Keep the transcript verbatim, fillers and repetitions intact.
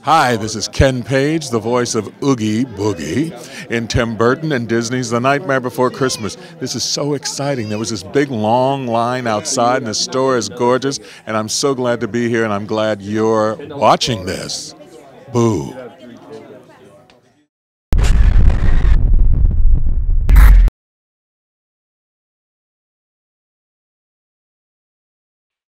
Hi, this is Ken Page, the voice of Oogie Boogie in Tim Burton and Disney's The Nightmare Before Christmas. This is so exciting. There was this big long line outside, and the store is gorgeous, and I'm so glad to be here, and I'm glad you're watching this. Boo.